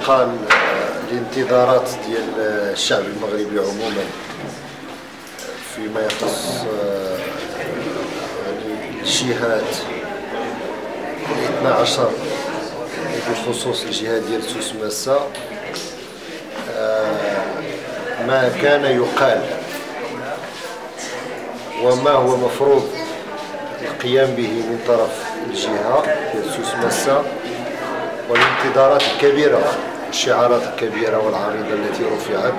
الحقيقة الانتظارات ديال الشعب المغربي عموما فيما يخص الجهات 12 بخصوص الجهة ديال سوس ماسا ما كان يقال وما هو مفروض القيام به من طرف الجهة ديال سوس ماسا، والانتظارات الكبيرة والشعارات الكبيرة والعريضة التي رفعت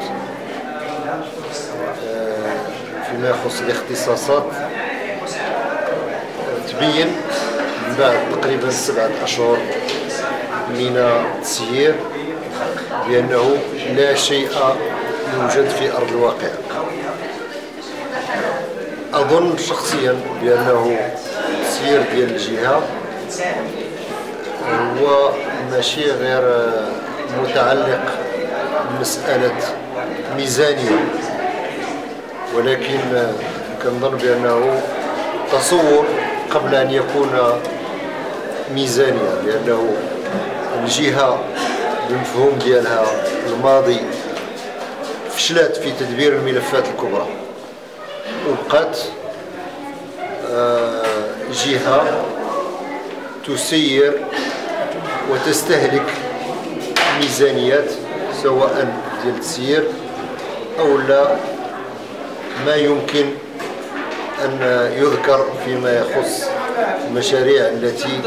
فيما يخص الاختصاصات تبين من بعد تقريبا 7 أشهر من التسيير بأنه لا شيء يوجد في أرض الواقع. أظن شخصيا بأنه التسيير ديال الجهة هو ماشي غير متعلق بمسألة ميزانية، ولكن كنظن بأنه تصور قبل أن يكون ميزانية، لأنه الجهة بالمفهوم ديالها الماضي فشلت في تدبير الملفات الكبرى، وبقات جهة تسير وتستهلك ميزانيات سواء ديال التسيير أو لا ما يمكن أن يذكر فيما يخص المشاريع التي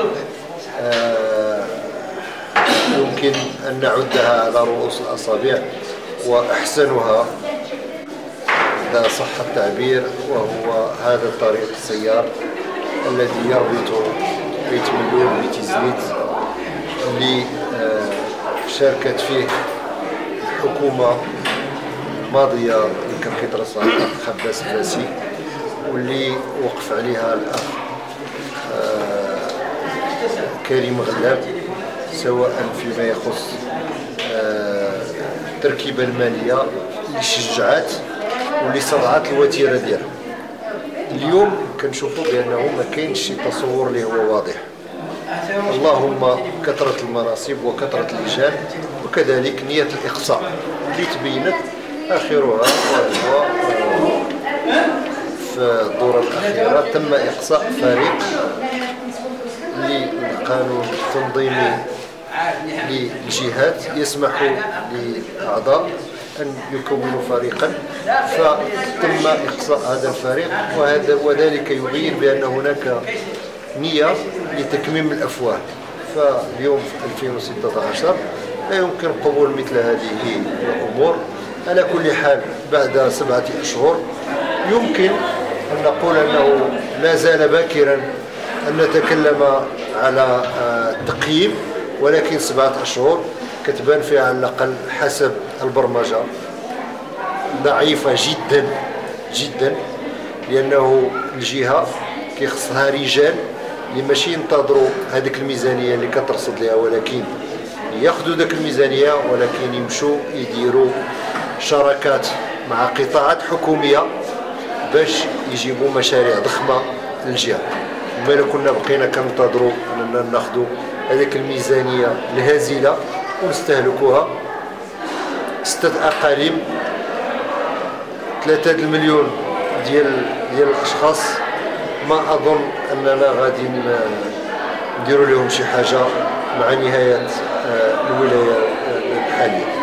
يمكن أن نعدها على رؤوس الأصابع، وأحسنها إذا صح التعبير وهو هذا الطريق السيار الذي يربط بيت ملول بيت زنيت اللي شاركت فيه الحكومة الماضية اللي كان كيدرسها الأخ خباس فاسي، واللي وقف عليها الأخ كريم غلاب، سواء فيما يخص التركيبة المالية اللي شجعت واللي صنعت الوتيرة ديالها. اليوم كنشوفوا بأنه ما كاينش شي تصور اللي هو واضح، اللهم كثرة المناصب وكثرة اللجان وكذلك نية الإقصاء اللي تبينت آخرها، وهو في الدورة الأخيرة تم إقصاء فريق للقانون التنظيمي للجهات يسمح لأعضاء أن يكونوا فريقا، فتم إقصاء هذا الفريق، وذلك يبين بأن هناك نية لتكميم الأفواه. فاليوم في 2016 لا يمكن قبول مثل هذه الأمور. على كل حال بعد 7 أشهر يمكن أن نقول أنه لا زال باكرا أن نتكلم على التقييم، ولكن 7 أشهر كتبان فيها على الأقل حسب البرمجة ضعيفة جدا جدا، لأنه الجهة كيخصها رجال اللي ماشي ينتظروا هذيك الميزانية اللي كترصد لها، ولكن ياخذوا ذاك الميزانية ولكن يمشوا يديروا شراكات مع قطاعات حكومية باش يجيبوا مشاريع ضخمة للجهة. وما لو كنا بقينا كننتظروا أننا ناخذوا هذيك الميزانية الهزيلة ونستهلكوها 6 أقاليم 3 المليون ديال الأشخاص، ما أظن أننا غادي نديروا لهم شي حاجة مع نهاية الولاية الحالية.